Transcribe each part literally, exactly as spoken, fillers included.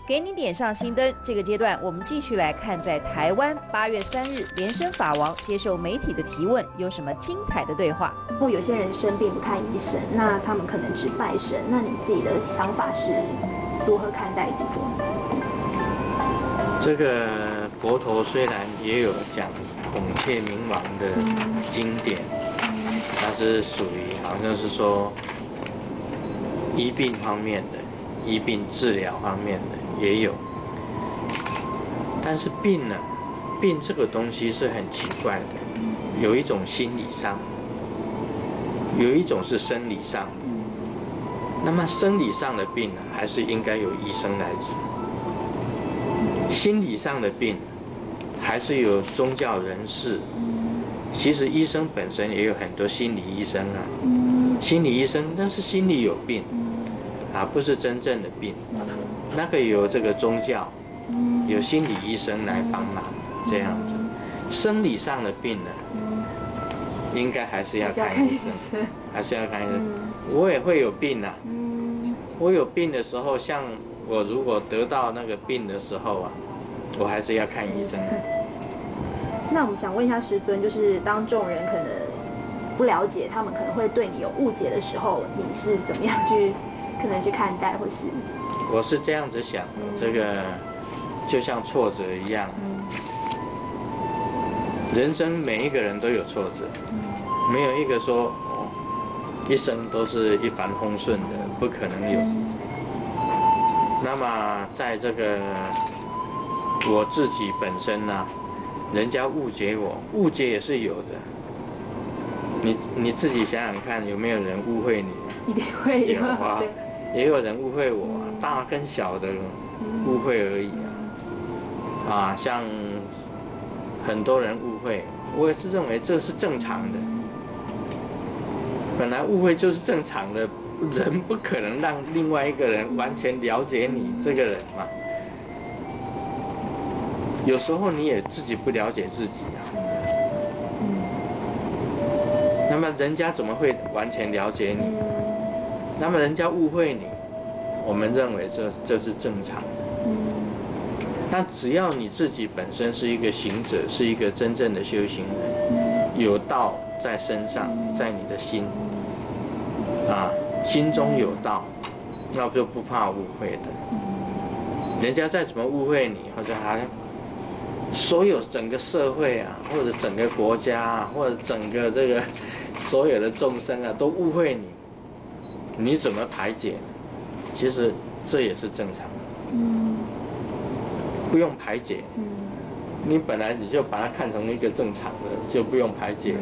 给你点上新灯。这个阶段，我们继续来看，在台湾八月三日，莲生法王接受媒体的提问，有什么精彩的对话？ 或有些人生病不看医生，那他们可能只拜神。那你自己的想法是如何看待这个？ 这个佛陀虽然也有讲孔雀明王的经典，它是属于好像是说医病方面的、医病治疗方面的也有，但是病呢，病这个东西是很奇怪的，有一种心理上，有一种是生理上的。那么生理上的病呢，还是应该由医生来治；心理上的病，还是由宗教人士。其实医生本身也有很多心理医生啊，心理医生那是心理有病啊，不是真正的病。那个有这个宗教，有心理医生来帮忙这样子。生理上的病呢，应该还是要看医生，还是要看医生。我也会有病啊，我有病的时候，像我如果得到那个病的时候啊，我还是要看医生。 那我们想问一下师尊，就是当众人可能不了解，他们可能会对你有误解的时候，你是怎么样去可能去看待，或是？ 我是这样子想的，这个就像挫折一样，人生每一个人都有挫折，没有一个说哦，一生都是一帆风顺的，不可能有。那么在这个我自己本身呢、啊，人家误解我，误解也是有的。你你自己想想看，有没有人误会你？ 一定会有啊，也有人误会我、啊，大跟小的误会而已啊。啊，像很多人误会，我也是认为这是正常的。本来误会就是正常的，人不可能让另外一个人完全了解你这个人嘛。有时候你也自己不了解自己啊。那么人家怎么会完全了解你？那么人家误会你，我们认为这这是正常的。但只要你自己本身是一个行者，是一个真正的修行人，有道在身上，在你的心啊，心中有道，那就不怕误会的。人家再怎么误会你，或者好像所有整个社会啊，或者整个国家啊，或者整个这个所有的众生啊，都误会你，你怎么排解？其实这也是正常的。不用排解，你本来你就把它看成一个正常的，就不用排解。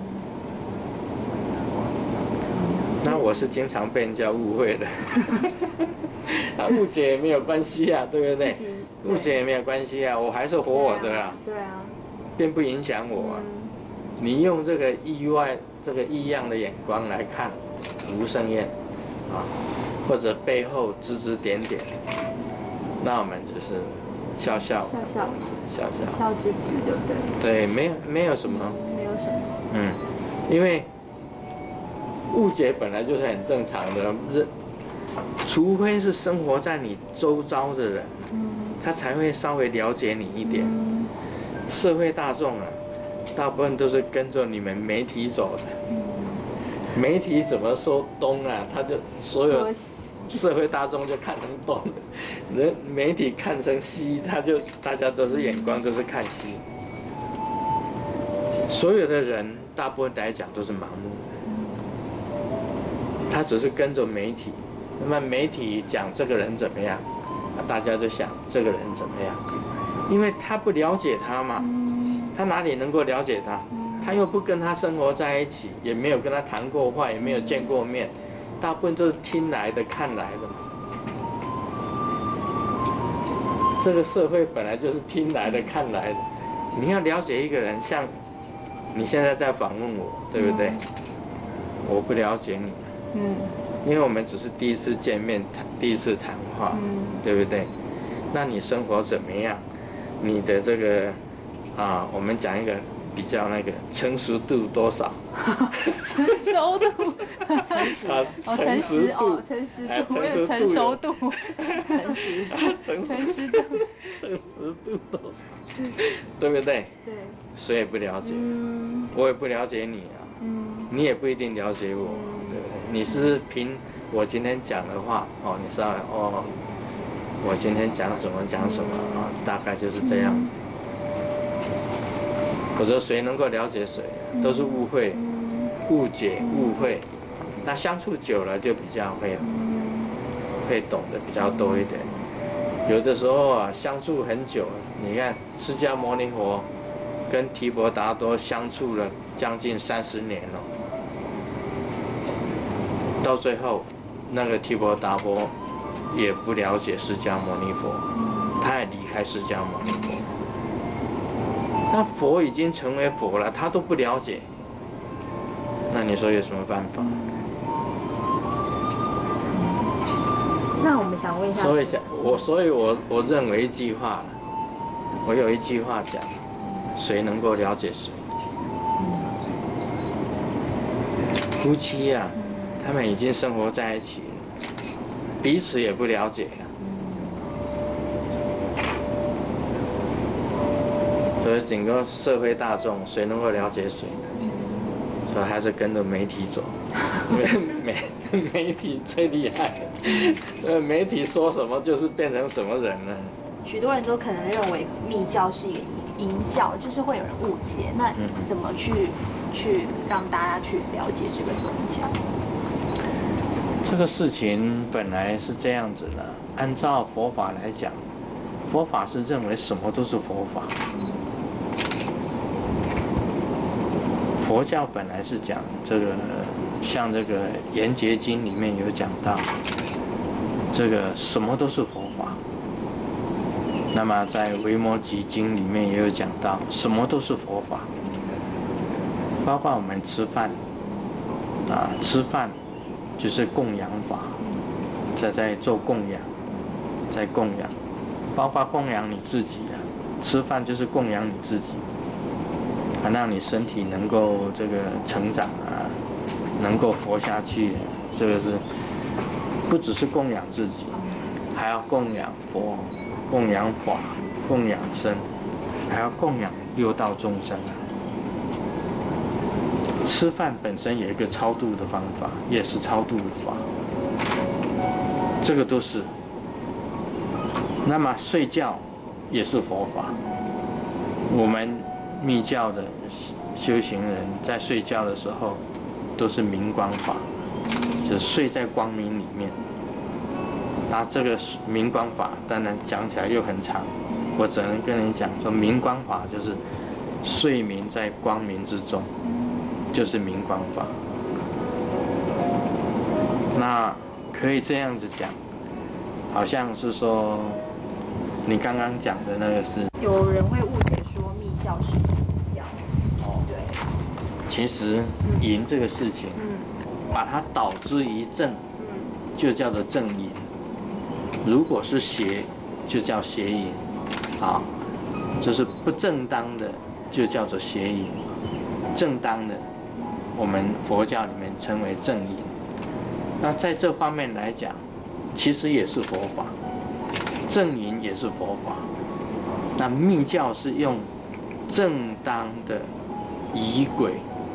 那我是经常被人家误会的，啊，误解也没有关系啊，对不对？误解也没有关系啊，我还是活我的啊， 对啊， 并不影响我啊。你用这个意外、这个异样的眼光来看吴胜燕啊，或者背后指指点点，那我们就是笑笑， 笑笑， 笑笑， 笑之之就对。 对，没有没有什么， 没有什么。 嗯，因为误解本来就是很正常的，人除非是生活在你周遭的人，他才会稍微了解你一点。社会大众啊，大部分都是跟着你们媒体走的。媒体怎么说东啊，他就所有社会大众就看成东，人媒体看成西，他就大家都是眼光都是看西。所有的人大部分来讲都是盲目的，他只是跟着媒体。那么媒体讲这个人怎么样，大家就想这个人怎么样，因为他不了解他嘛，他哪里能够了解他？他又不跟他生活在一起，也没有跟他谈过话，也没有见过面，大部分都是听来的、看来的嘛。这个社会本来就是听来的、看来的。你要了解一个人，像你现在在访问我，对不对？我不了解你，嗯，因为我们只是第一次见面，谈第一次谈话，嗯，对不对？那你生活怎么样？你的这个啊，我们讲一个比较那个成熟度多少？ 成熟度，诚实啊哦，诚实哦，诚实哎度，我有成熟度，诚实， 成诚实度， 成熟度多少？对不对？ 对， 谁也不了解， 嗯我也不了解你啊， 嗯你也不一定了解我，对不对？你是凭我今天讲的话哦，你稍微哦，我今天讲什么讲什么啊，大概就是这样。我说谁能够了解谁，都是误会、误解、误会。那相处久了就比较会会懂得比较多一点。有的时候啊，相处很久，你看释迦牟尼佛跟提婆达多相处了将近三十年了，到最后那个提婆达多也不了解释迦牟尼佛，他也离开释迦牟尼佛。那佛已经成为佛了，他都不了解，那你说有什么办法？ 那我们想问一下， 所以想我，所以我我认为一句话，我有一句话讲，谁能够了解谁？夫妻啊，他们已经生活在一起了，彼此也不了解啊。所以整个社会大众，谁能够了解谁呢？所以还是跟着媒体走，因为媒媒体最厉害，所以媒体说什么就是变成什么人了。 许多人都可能认为密教是一个淫教，就是会有人误解。那怎么去去让大家去了解这个宗教？ 这个事情本来是这样子的，按照佛法来讲，佛法是认为什么都是佛法。佛教本来是讲这个，像这个《圆觉经》里面有讲到，这个什么都是佛法。那么在《维摩诘经》里面也有讲到，什么都是佛法，包括我们吃饭，啊，吃饭就是供养法，在在做供养，在供养，包括供养你自己啊，吃饭就是供养你自己。让你身体能够这个成长啊，能够活下去，这个是不只是供养自己，还要供养佛、供养法、供养僧，还要供养六道众生啊。吃饭本身有一个超度的方法，也是超度的法，这个都是。那么睡觉也是佛法，我们密教的修行人在睡觉的时候都是明光法，就是睡在光明里面。那这个明光法当然讲起来又很长，我只能跟你讲说，明光法就是睡眠在光明之中，就是明光法。那可以这样子讲，好像是说你刚刚讲的那个是有人会误解说密教是淫教， 哦， 对， 其实淫这个事情， 嗯把它导之于正， 嗯就叫做正淫；如果是邪，就叫邪淫。啊，就是不正当的，就叫做邪淫；正当的，我们佛教里面称为正淫。那在这方面来讲，其实也是佛法，正淫也是佛法。那密教是用正当的仪轨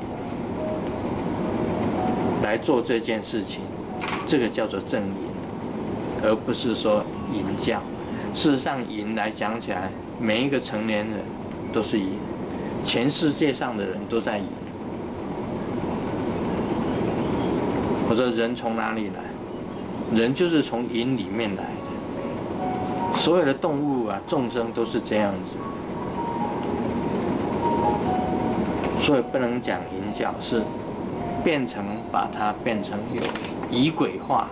来做这件事情，这个叫做正淫，而不是说淫教。事实上，淫来讲起来，每一个成年人都是淫，全世界上的人都在淫。我说人从哪里来？人就是从淫里面来的。所有的动物啊，众生都是这样子。所以不能讲淫教，是变成把它变成有仪轨化。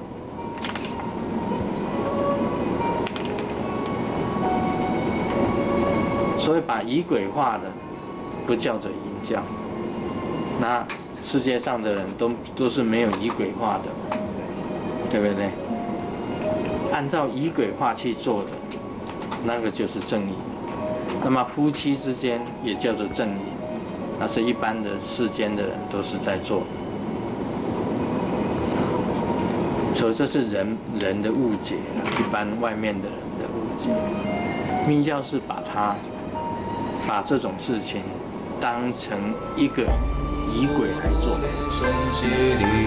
所以把仪轨化的不叫做淫教。那世界上的人都都是没有仪轨化的，对不对？按照仪轨化去做的，那个就是正淫。那么夫妻之间也叫做正淫。 那是一般的世间的人都是在做，所以这是人人的误解，一般外面的人的误解。密教是把它把这种事情当成一个仪轨来做。